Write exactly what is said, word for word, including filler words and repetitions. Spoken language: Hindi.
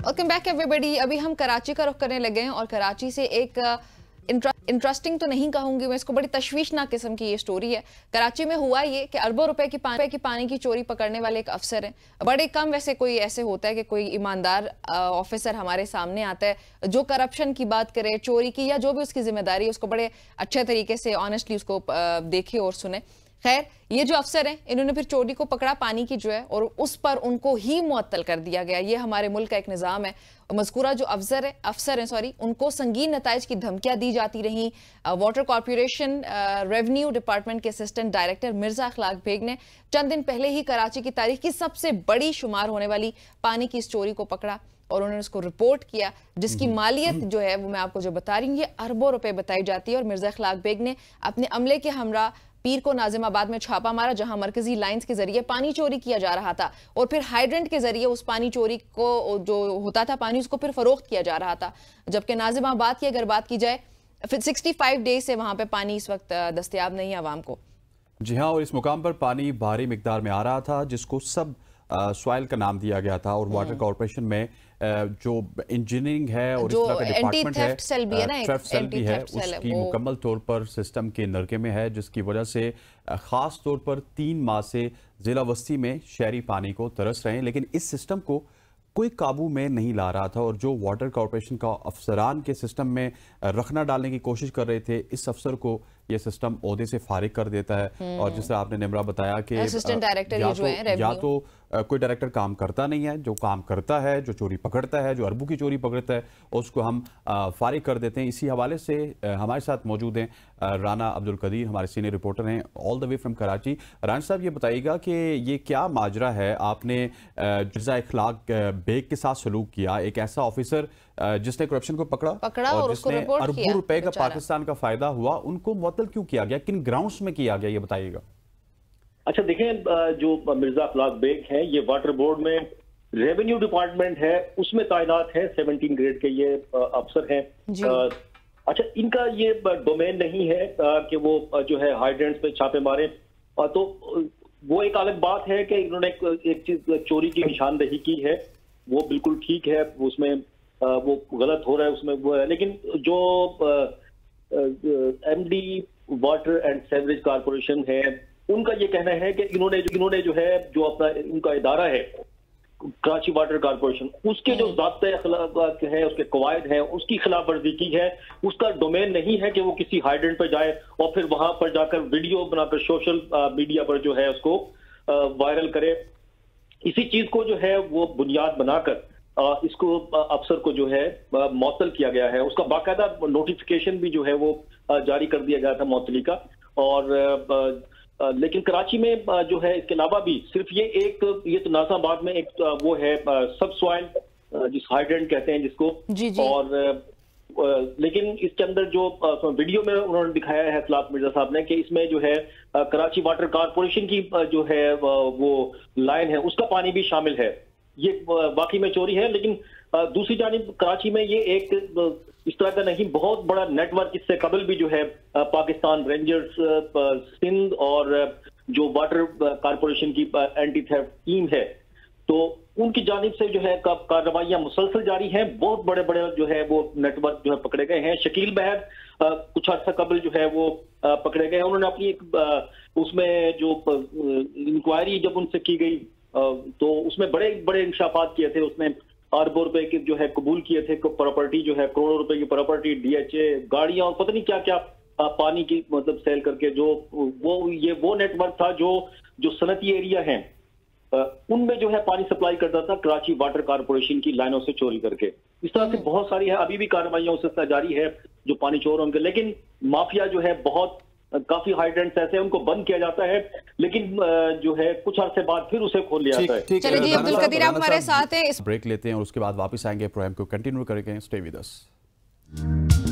Welcome back everybody. अभी हम कराची का रुख करने लगे हैं और कराची से एक इंटरेस्टिंग तो नहीं कहूंगी मैं इसको, बड़ी तशवीशनाक किस्म की ये स्टोरी है। कराची में हुआ ये कि अरबों रुपए की पानी की पानी की चोरी पकड़ने वाले एक अफसर हैं। बड़े कम वैसे कोई ऐसे होता है कि कोई ईमानदार ऑफिसर हमारे सामने आता है जो करप्शन की बात करे, चोरी की या जो भी उसकी जिम्मेदारी है उसको बड़े अच्छे तरीके से ऑनेस्टली उसको देखे और सुने। खैर, ये जो अफसर हैं इन्होंने फिर चोरी को पकड़ा पानी की जो है, और उस पर उनको ही मुअत्तल कर दिया गया। ये हमारे मुल्क का एक निज़ाम है। मज़कूरा जो अफसर है अफसर हैं सॉरी उनको संगीन नताइज की धमकियां दी जाती रहीं। वाटर कॉरपोरेशन रेवेन्यू डिपार्टमेंट के असिस्टेंट डायरेक्टर मिर्जा अखलाक बेग ने चंद दिन पहले ही कराची की तारीख की सबसे बड़ी शुमार होने वाली पानी की इस चोरी को पकड़ा और उन्होंने उसको रिपोर्ट किया, जिसकी मालियत जो है वो मैं आपको जो बता रही हूँ ये अरबों रुपए बताई जाती है। और मिर्जा अखलाक बेग ने अपने अमले के हमरा पीर को नाजिमाबाद में छापा मारा, जहां मरकजी लाइंस के जरिए पानी चोरी किया जा रहा था और फिर हाइड्रेंट के जरिए उस पानी चोरी को जो होता था पानी उसको फिर फरोख्त किया जा रहा था। जबकि नाजिमाबाद की अगर बात की जाए फिर पैंसठ डेज से वहां पे पानी इस वक्त दस्तयाब नहीं है आवाम को। जी हाँ, और इस मुकाम पर पानी भारी मिकदार में आ रहा था जिसको सब सॉइल का नाम दिया गया था। और वाटर कॉरपोरेशन में जो इंजीनियरिंग है और इस तरह का डिपार्टमेंट है, थेफ्ट सेल भी है, उसकी मुकम्मल तौर पर सिस्टम के नरके में है, जिसकी वजह से खास तौर पर तीन माह से जिला वस्ती में शहरी पानी को तरस रहे हैं, लेकिन इस सिस्टम को कोई काबू में नहीं ला रहा था। और जो वाटर कॉरपोरेशन का अफसरान के सिस्टम में रखना डालने की कोशिश कर रहे थे, इस अफसर को यह सिस्टम ओहदे से फारिग कर देता है। और जिस तरह आपने निमरा बताया कि असिस्टेंट डायरेक्टर या, तो, या तो कोई डायरेक्टर काम करता नहीं है, जो काम करता है, जो चोरी पकड़ता है, जो अरबों की चोरी पकड़ता है, उसको हम फारिग कर देते हैं। इसी हवाले से हमारे साथ मौजूद हैं राना अब्दुल कदीर, हमारे सीनियर रिपोर्टर हैं all the way from Karachi. Rana साहब, ये बताइएगा कि ये क्या माजरा है? आपने मिर्जा अखलाक बेग के साथ सलूक किया, एक ऐसा ऑफिसर जिसने करप्शन को पकड़ा, पकड़ा और, और जिसने अरबों रुपए का पाकिस्तान का फायदा हुआ, उनको मुअत्तल क्यों किया गया, किन ग्राउंड्स में किया गया, ये बताइएगा। अच्छा देखें, जो मिर्जा अखलाक बेग है ये वाटर बोर्ड में रेवेन्यू डिपार्टमेंट है उसमें तैनात है, सत्रह ग्रेड के ये अफसर हैं। अच्छा, इनका ये डोमेन नहीं है कि वो जो है हाइड्रेंट्स पे छापे मारे, तो वो एक अलग बात है कि इन्होंने एक चीज चोरी की निशानदेही की है, वो बिल्कुल ठीक है, उसमें वो गलत हो रहा है उसमें वो है। लेकिन जो MD water and sewerage corporation है उनका ये कहना है कि इन्होंने इन्होंने जो है जो अपना इनका इदारा है कराची वाटर कॉरपोरेशन, उसके जो ज़ाब्ते अखलाक है, उसके कवायद हैं, उसकी खिलाफ वर्जी की है। उसका डोमेन नहीं है कि वो किसी हाइड्रेंट पर जाए और फिर वहां पर जाकर वीडियो बनाकर सोशल मीडिया पर जो है उसको वायरल करे। इसी चीज को जो है वो बुनियाद बनाकर इसको अफसर को जो है मुअत्तल किया गया है। उसका बाकायदा नोटिफिकेशन भी जो है वो जारी कर दिया गया था मुअत्तली का। और लेकिन कराची में जो है इसके अलावा भी सिर्फ ये एक ये तो नाजिमाबाद में एक वो है सब सॉइल जिस हाइड्रेंट कहते हैं जिसको जी जी। और लेकिन इसके अंदर जो वीडियो में उन्होंने दिखाया है अखलाक मिर्जा साहब ने कि इसमें जो है कराची वाटर कॉरपोरेशन की जो है वो लाइन है उसका पानी भी शामिल है। ये वाकई में चोरी है। लेकिन दूसरी जानिब कराची में ये एक इस तरह का नहीं, बहुत बड़ा नेटवर्क इससे कबल भी जो है पाकिस्तान रेंजर्स सिंध और जो वाटर कॉरपोरेशन की एंटी थेफ्ट टीम है, तो उनकी जानिब से जो है कार्रवाइयां मुसलसल जारी हैं। बहुत बड़े बड़े जो है वो नेटवर्क जो है पकड़े गए हैं। शकील बहर कुछ अर्सा कबल जो है वो पकड़े गए हैं। उन्होंने अपनी एक उसमें जो इंक्वायरी जब उनसे की गई तो उसमें बड़े बड़े इंकशाफात किए थे। उसने अरबों रुपए के जो है कबूल किए थे, प्रॉपर्टी जो है करोड़ों रुपए की प्रॉपर्टी, डीएचए, गाड़ियां और पता नहीं क्या क्या पानी की मतलब सेल करके, जो वो ये वो नेटवर्क था जो जो सनती एरिया है उनमें जो है पानी सप्लाई करता था कराची वाटर कॉरपोरेशन की लाइनों से चोरी करके। इस तरह से बहुत सारी है, अभी भी कार्रवाइयां उससे जारी है जो पानी चोर होंगे। लेकिन माफिया जो है बहुत काफी हाइड्रेंट्स ऐसे उनको बंद किया जाता है, लेकिन जो है कुछ अर्से बाद फिर उसे खोल लिया जाता है। चलिए जी, अब्दुल कदीर आप हमारे साथ हैं। ब्रेक लेते हैं और उसके बाद वापस आएंगे, प्रोग्राम को कंटिन्यू करेंगे। Stay with us.